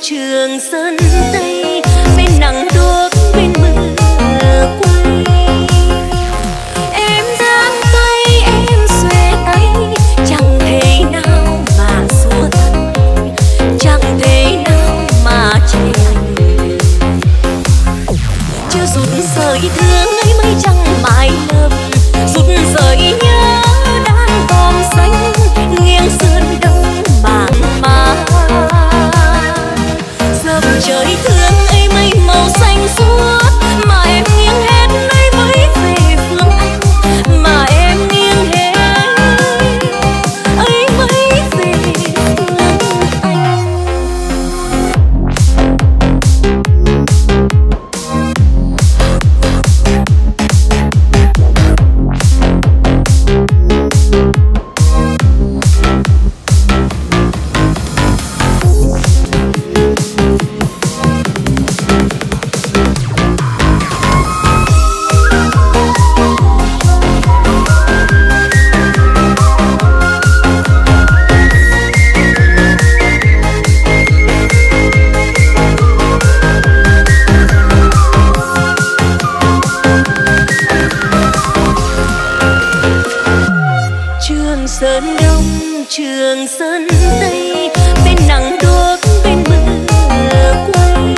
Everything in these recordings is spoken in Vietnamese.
Trường Sơn Tây, bên nắng đuốc bên mưa quay. Em giang tay em xuề tay, chẳng thể nào mà xua tan, chẳng thể nào mà che anh. Chưa rút sợi thương ấy mây trăng mãi lơm, rút sợi nhớ đan tòm xanh nghiêng sườn đông màng má. Dầm trời thương ấy mây màu xanh suốt, mà em nghiêng hết nơi mới về phương Anh, mà em nghiêng hết ấy mới về phương Anh. Trường Sơn Đông, Trường Sơn Tây, bên nắng đuốc bên mưa quay.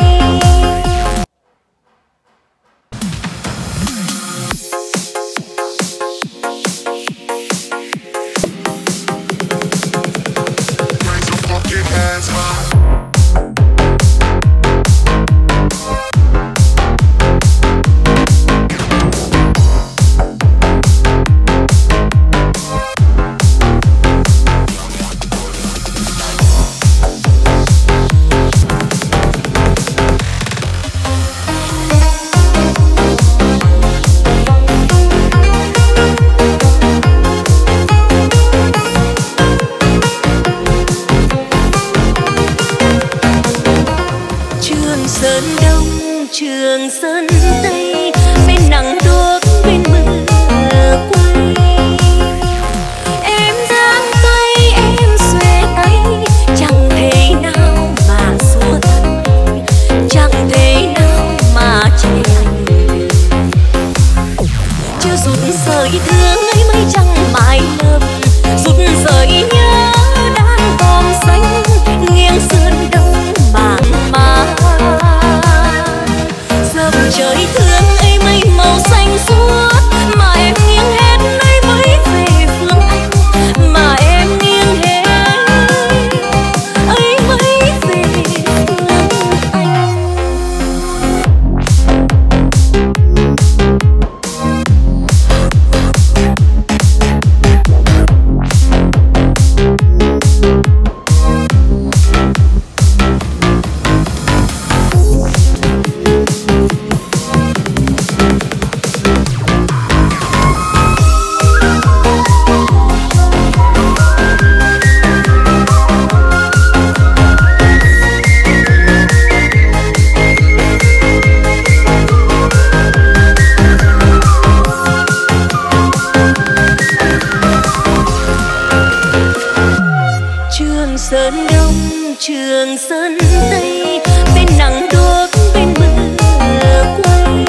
Sơn Đông, Trường Sơn Tây, bên nắng đuốc bên mưa quay. Em giang tay em xuề tay, chẳng thể nào mà xua tan, chẳng thể nào mà che anh. Chưa rút sợi thương ấy mây trăng mãi lơm, rút sợi nhớ đan tòm xanh nghiêng sườn đông màng má. Dầm trời thương ấy mây màu xanh suốt, mà em nghiêng hết nơi mới về phương Anh, mà em nghiêng hết ấy mới về phương Anh. Trường Sơn Đông, Trường Sơn Tây, bên nắng đuốc bên mưa quay.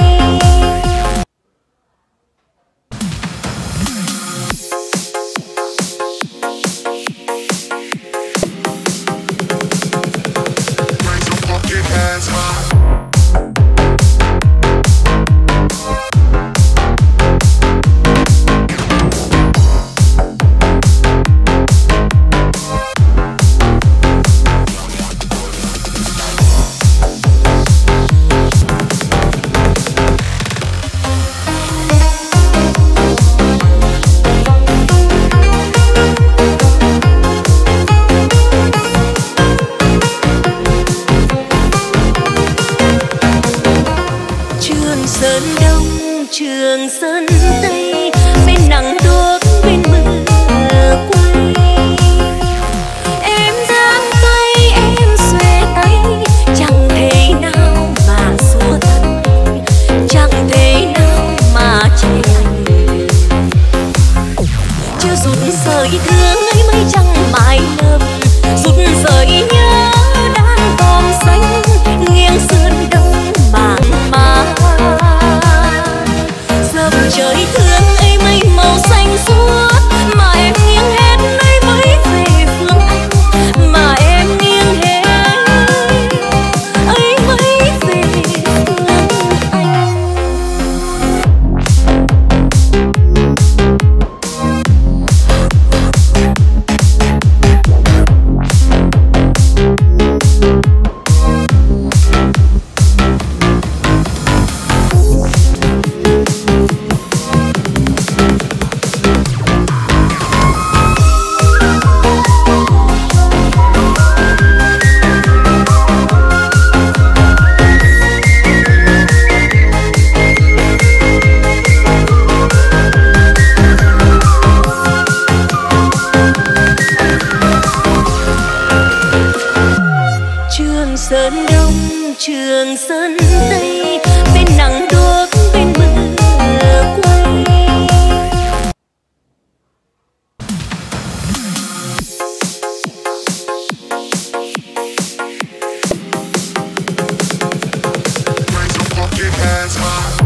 Sơn Đông Trường Sơn Tây, bên nắng đuốc bên mưa quay. Raise your fucking hands high.